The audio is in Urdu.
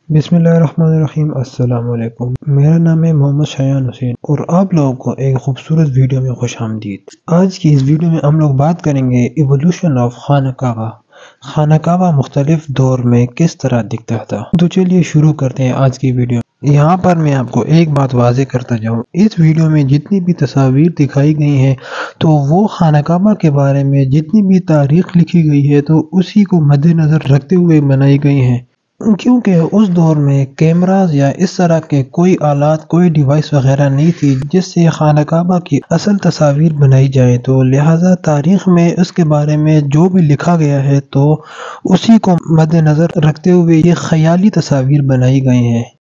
بسم اللہ الرحمن الرحیم۔ السلام علیکم، میرا نام ہے محمد شایان حسین اور آپ لوگوں کو ایک خوبصورت ویڈیو میں خوش آمدید۔ آج کی اس ویڈیو میں ہم لوگ بات کریں گے ایوولوشن آف خانہ کعبہ۔ خانہ کعبہ مختلف دور میں کس طرح دکھتا تھا۔ تو چلیے شروع کرتے ہیں آج کی ویڈیو۔ یہاں پر میں آپ کو ایک بات واضح کرتا جاؤں، اس ویڈیو میں جتنی بھی تصاویر دکھائی گئی ہیں تو وہ خانہ کعبہ کے بارے میں جتنی بھی تاریخ لکھی گئی ہے تو اسی کو مد نظر رکھتے ہوئے بنائی گئی ہیں، کیونکہ اس دور میں کیمراز یا اس طرح کے کوئی آلات، کوئی ڈیوائس وغیرہ نہیں تھی جس سے خانہ کعبہ کی اصل تصاویر بنائی جائے، تو لہٰذا تاریخ میں اس کے بارے میں جو بھی لکھا گیا ہے تو اسی کو مد نظر رکھتے ہوئے یہ خیالی تصاویر بنائی گئی ہیں۔